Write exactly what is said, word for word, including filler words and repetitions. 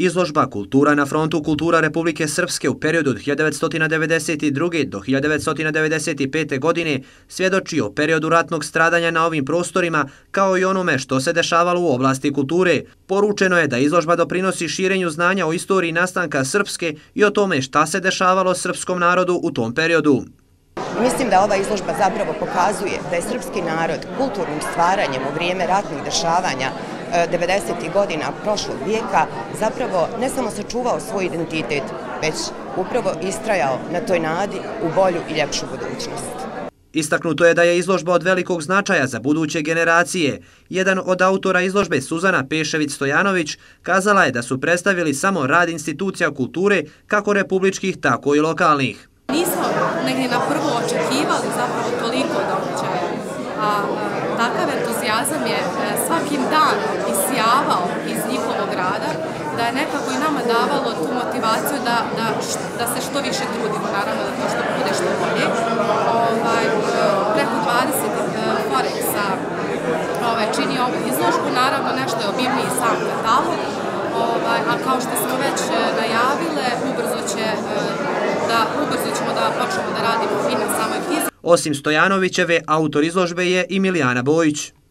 Izložba Kultura na frontu kultura Republike Srpske u periodu od hiljadu devetsto devedeset druge. do hiljadu devetsto devedeset pete. godine svjedoči o periodu ratnog stradanja na ovim prostorima kao i onome što se dešavalo u oblasti kulture. Poručeno je da izložba doprinosi širenju znanja o istoriji nastanka Srpske i o tome šta se dešavalo srpskom narodu u tom periodu. Mislim da ova izložba zapravo pokazuje da je srpski narod kulturnim stvaranjem u vrijeme ratnih dešavanja devedesetih godina prošlog vijeka zapravo ne samo sačuvao svoj identitet, već upravo istrajao na toj nadi u bolju i ljepšu budućnost. Istaknuto je da je izložba od velikog značaja za buduće generacije. Jedan od autora izložbe, Suzana Pešević-Stojanović, kazala je da su predstavili samo rad institucija kulture, kako republičkih, tako i lokalnih. Nismo negdje na prvo očekivali zapravo toliko događaja, a takav entuzijazam je svakim danom isijavao iz njihovog rada, da je nekako i nama davalo tu motivaciju da, da, da se što više trudimo, naravno da to što bude što bolje. Ovaj, preko dvadeset Forexa ovaj, čini ovu izložbu, naravno nešto je obimniji sam katalog, ovaj, a kao što smo već najavile, ubrzo će da ubrzo ćemo da počnemo da radimo i na samoj knjizi. Osim Stojanovićeve, autor izložbe je i Milijana Bojić.